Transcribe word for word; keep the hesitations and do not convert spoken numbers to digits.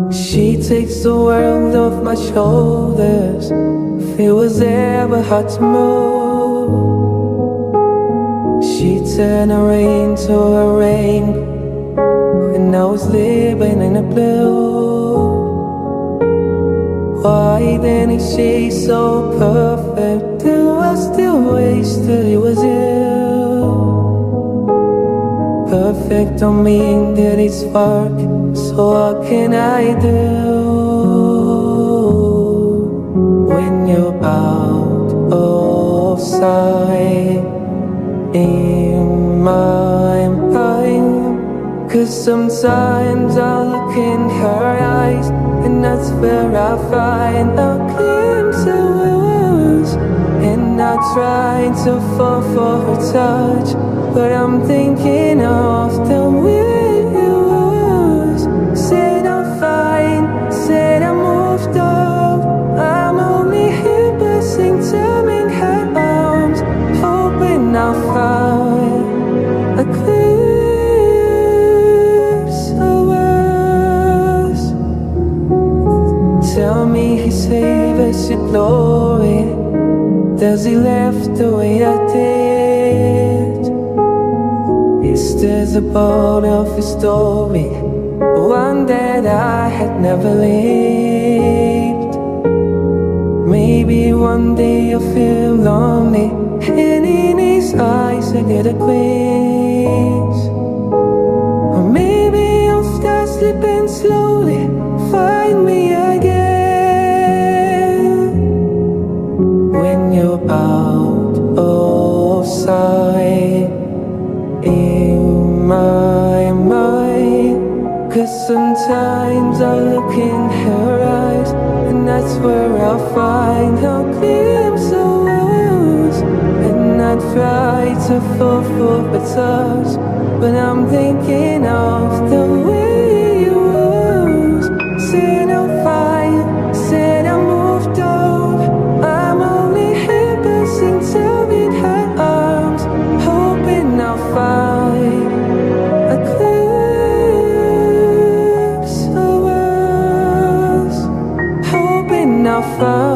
She takes the world off my shoulders. If it was ever hard to move, she turned a rain to a rain when I was living in the blue. Why then is she so perfect? Do I still wish that it was you? Perfect don't mean that it's work, so what can I do when you're out of sight in my mind? 'Cause sometimes I look in her eyes, and that's where I find a glimpse of us. And I try to fall for her touch, but I'm thinking of the way it was. Said I'm fine, said I moved up. I'm only here passing time in her arms, hoping I'll find a glimpse of us. Tell me he saved us your glory. Does he left the way I did? Is this a part of his story, one that I had never lived? Maybe one day I'll feel lonely, and in his eyes I get a glimpse. Or maybe I'll start slipping slowly, find me again when you're out of sight in my mind. 'Cause sometimes I look in her eyes, and that's where I find a glimpse of us. And I try to fall for a touch, but I'm thinking of the way it was. Said I'm fine, said I moved up. I'm only here passing time in her arms, hoping I'll find a glimpse of us, hoping I'll find